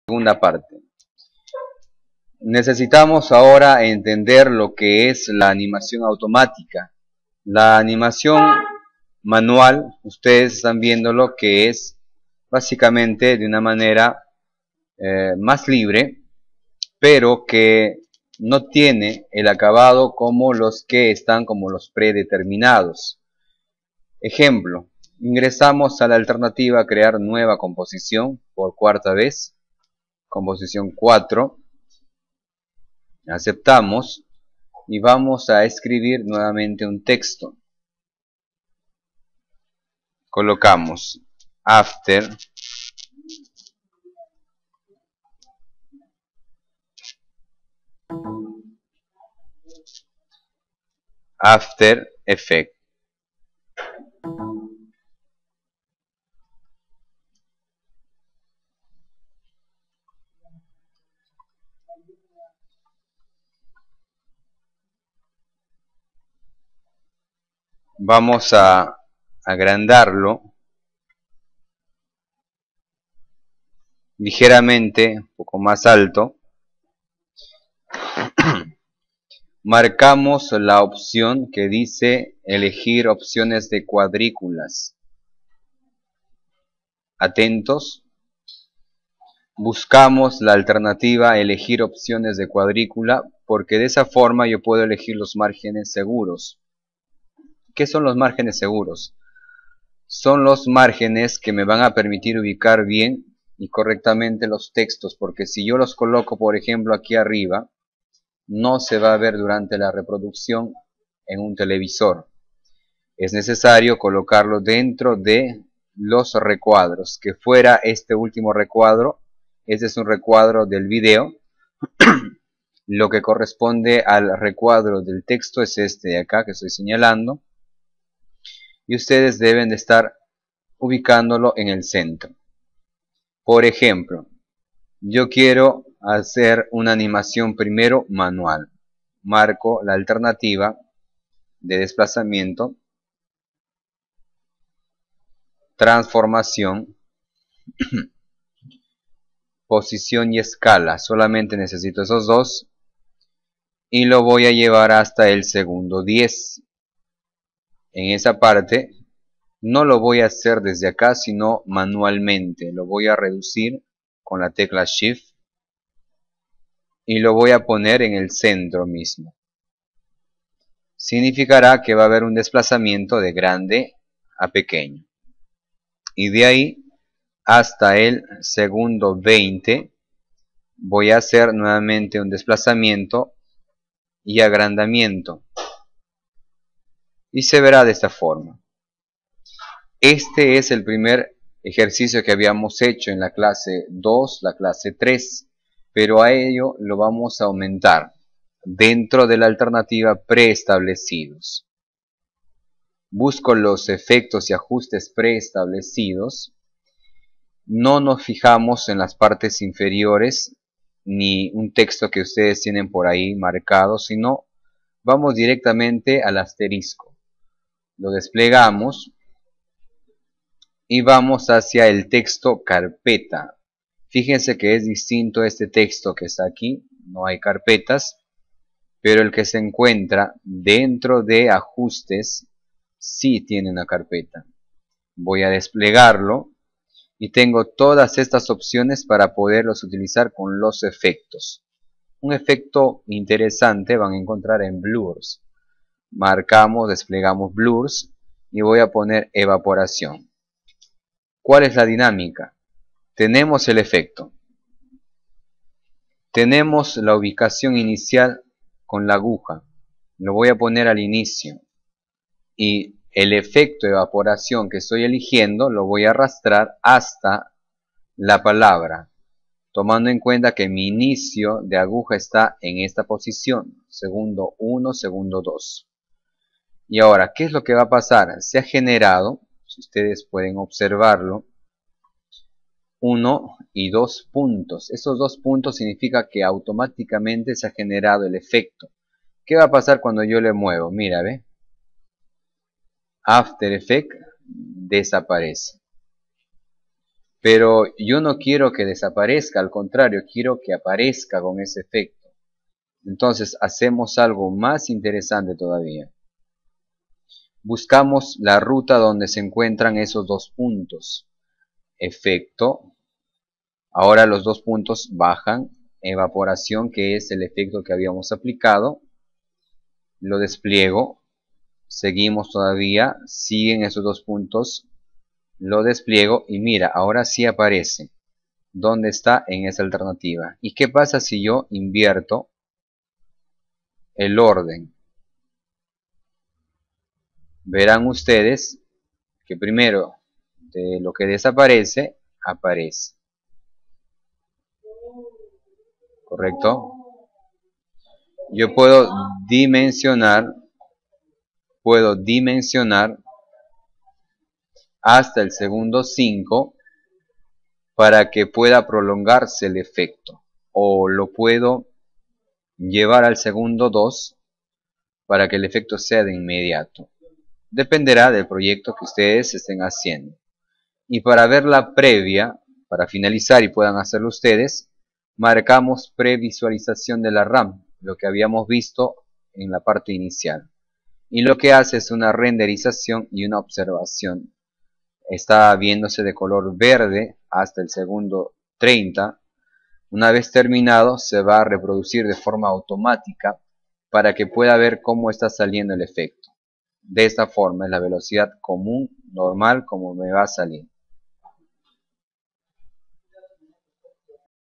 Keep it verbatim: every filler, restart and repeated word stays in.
segunda parte. Necesitamos ahora entender lo que es la animación automática. La animación manual, ustedes están viendo lo que es básicamente de una manera eh, más libre, pero que no tiene el acabado como los que están como los predeterminados. Ejemplo, ingresamos a la alternativa crear nueva composición por cuarta vez, composición cuatro, aceptamos y vamos a escribir nuevamente un texto. Colocamos after After Effects. Vamos a agrandarlo ligeramente, un poco más alto. Marcamos la opción que dice elegir opciones de cuadrículas. Atentos. Buscamos la alternativa elegir opciones de cuadrícula porque de esa forma yo puedo elegir los márgenes seguros. ¿Qué son los márgenes seguros? Son los márgenes que me van a permitir ubicar bien y correctamente los textos, porque si yo los coloco, por ejemplo, aquí arriba, no se va a ver durante la reproducción en un televisor. Es necesario colocarlo dentro de los recuadros, que fuera este último recuadro. Este es un recuadro del video. Lo que corresponde al recuadro del texto es este de acá que estoy señalando. Y ustedes deben de estar ubicándolo en el centro. Por ejemplo, yo quiero hacer una animación primero manual. Marco la alternativa de desplazamiento, transformación, posición y escala. Solamente necesito esos dos y lo voy a llevar hasta el segundo diez. En esa parte no lo voy a hacer desde acá, sino manualmente. Lo voy a reducir con la tecla Shift y lo voy a poner en el centro mismo. Significará que va a haber un desplazamiento de grande a pequeño. Y de ahí hasta el segundo veinte voy a hacer nuevamente un desplazamiento y agrandamiento. Y se verá de esta forma. Este es el primer ejercicio que habíamos hecho en la clase dos, la clase tres, pero a ello lo vamos a aumentar dentro de la alternativa preestablecidos. Busco los efectos y ajustes preestablecidos. No nos fijamos en las partes inferiores ni un texto que ustedes tienen por ahí marcado, sino vamos directamente al asterisco. Lo desplegamos y vamos hacia el texto carpeta. Fíjense que es distinto este texto que está aquí, no hay carpetas, pero el que se encuentra dentro de ajustes sí tiene una carpeta. Voy a desplegarlo y tengo todas estas opciones para poderlos utilizar con los efectos. Un efecto interesante van a encontrar en blurs. Marcamos, desplegamos blurs y voy a poner evaporación. ¿Cuál es la dinámica? Tenemos el efecto. Tenemos la ubicación inicial con la aguja. Lo voy a poner al inicio. Y el efecto de evaporación que estoy eligiendo lo voy a arrastrar hasta la palabra, tomando en cuenta que mi inicio de aguja está en esta posición, segundo uno, segundo dos. Y ahora, ¿qué es lo que va a pasar? Se ha generado, si ustedes pueden observarlo, uno y dos puntos. Estos dos puntos significa que automáticamente se ha generado el efecto. ¿Qué va a pasar cuando yo le muevo? Mira, ¿ve? After Effects desaparece. Pero yo no quiero que desaparezca, al contrario, quiero que aparezca con ese efecto. Entonces hacemos algo más interesante todavía. Buscamos la ruta donde se encuentran esos dos puntos. Efecto. Ahora los dos puntos bajan. Evaporación, que es el efecto que habíamos aplicado. Lo despliego. Seguimos todavía. Siguen esos dos puntos. Lo despliego y mira, ahora sí aparece. ¿Dónde está? En esa alternativa. ¿Y qué pasa si yo invierto el orden? Verán ustedes que primero de lo que desaparece, aparece. ¿Correcto? Yo puedo dimensionar, puedo dimensionar hasta el segundo cinco para que pueda prolongarse el efecto. O lo puedo llevar al segundo dos para que el efecto sea de inmediato. Dependerá del proyecto que ustedes estén haciendo. Y para ver la previa, para finalizar y puedan hacerlo ustedes, marcamos previsualización de la RAM, lo que habíamos visto en la parte inicial. Y lo que hace es una renderización y una observación. Está viéndose de color verde hasta el segundo treinta. Una vez terminado, se va a reproducir de forma automática para que pueda ver cómo está saliendo el efecto. De esta forma es la velocidad común, normal, como me va a salir.